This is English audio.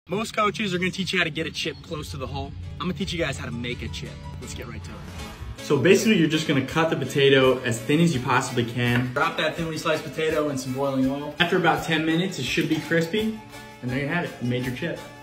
Most coaches are gonna teach you how to get a chip close to the hole. I'm gonna teach you guys how to make a chip. Let's get right to it. So basically you're just gonna cut the potato as thin as you possibly can. Drop that thinly sliced potato in some boiling oil. After about 10 minutes, it should be crispy. And there you have it, you made your chip.